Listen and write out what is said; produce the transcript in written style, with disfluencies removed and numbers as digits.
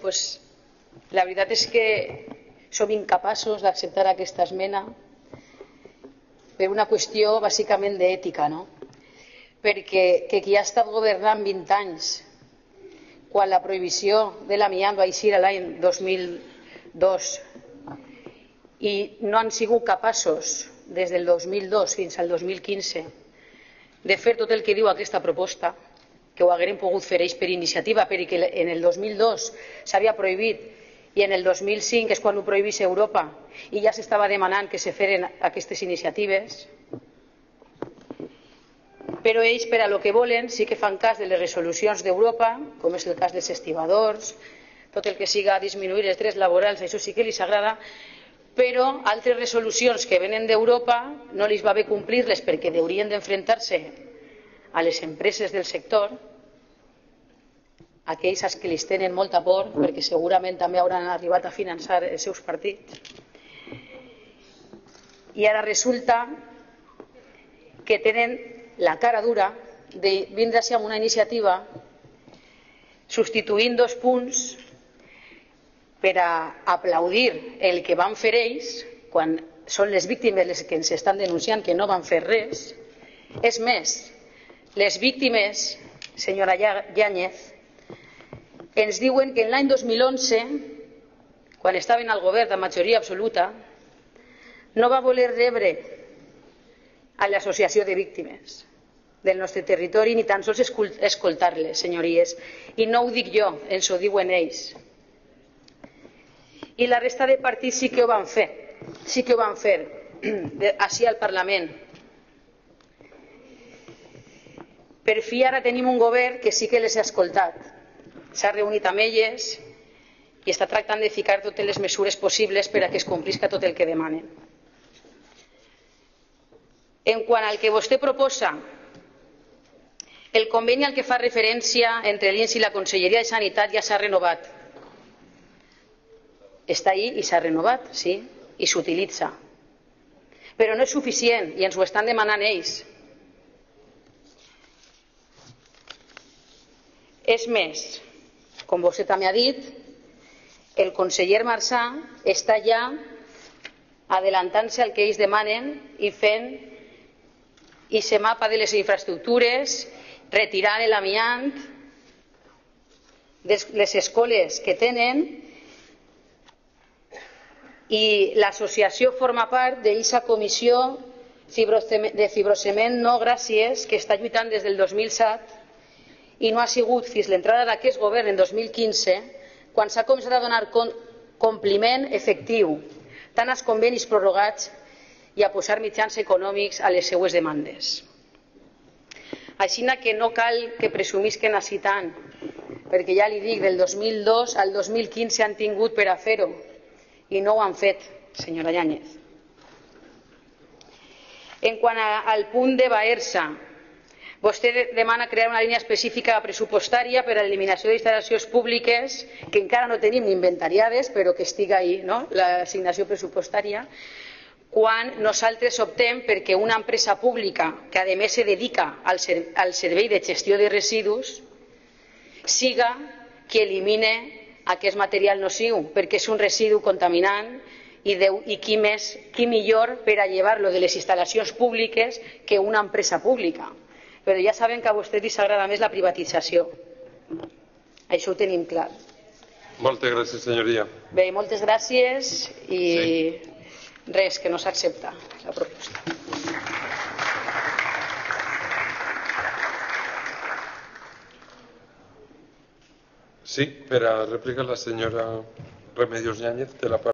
pues, la veritat és que som incapaços d'acceptar aquesta esmena per una qüestió bàsicament d'ètica, no? Perquè qui ha estat governant 20 anys, quan la prohibició de l'amiant va eixir l'any 2002 i no han sigut capaços des del 2002 fins al 2015 de fer tot el que diu aquesta proposta, que ho hagueren pogut fer ells per iniciativa, perquè en el 2002 s'havia prohibit i en el 2005 és quan ho prohibís Europa i ja s'estava demanant que se feren aquestes iniciatives. Però ells, per a lo que volen, sí que fan cas de les resolucions d'Europa, com és el cas dels estibadors, tot el que siga disminuir els drets laborals, això sí que els agrada, però altres resolucions que venen d'Europa no els va bé complir-les perquè haurien d'enfrontar-se a les empreses del sector, aquells als que els tenen molta por perquè segurament també hauran arribat a finançar els seus partits. I ara resulta que tenen la cara dura de vindre-se amb una iniciativa substituint 2 punts per a aplaudir el que van fer ells quan són les víctimes les que ens estan denunciant que no van fer res. És més, les víctimes, senyora Yáñez, ens diuen que l'any 2011, quan estaven al govern de majoria absoluta, no va voler rebre a l'associació de víctimes del nostre territori ni tan sols escoltar-les, senyories. I no ho dic jo, ens ho diuen ells. I la resta de partits sí que ho van fer, així al Parlament. Per fi ara tenim un govern que sí que les ha escoltat, s'ha reunit amb elles i està tractant de ficar totes les mesures possibles per a que es complisca tot el que demanen. En quant al que vostè proposa, el conveni al que fa referència entre l'INS i la Conselleria de Sanitat ja s'ha renovat. Està ahí i s'ha renovat, sí, i s'utilitza. Però no és suficient i ens ho estan demanant ells. És més, com vostè també ha dit, el conseller Marsà està ja adelantant-se al que ells demanen i fent aquest mapa de les infraestructures, retirant l'amiant de les escoles que tenen, i l'associació forma part d'aquesta comissió de fibrocement no gràcies que està lluitant des del 2007 i no ha sigut fins l'entrada d'aquest govern en 2015 quan s'ha començat a donar compliment efectiu tant als convenis prorrogats i a posar mitjans econòmics a les seues demandes. Així que no cal que presumisquen així tant, perquè ja li dic, del 2002 al 2015 han tingut per a fer-ho i no ho han fet, senyora Yáñez. En quant al punt de Baersa, vostè demana crear una línia específica pressupostària per a l'eliminació d'instal·lacions públiques que encara no tenim ni inventariades, però que estiga ahí, no?, l'assignació pressupostària, quan nosaltres optem perquè una empresa pública que a més se dedica al servei de gestió de residus siga qui elimine aquest material nociu, perquè és un residu contaminant i qui millor per a llevar-lo de les instal·lacions públiques que una empresa pública. Però ja saben que a vostès els agrada més la privatització. Això ho tenim clar. Moltes gràcies, senyoria. Bé, moltes gràcies i res, que no s'accepta la proposta. Sí, per a réplica la senyora Remedios Yáñez de la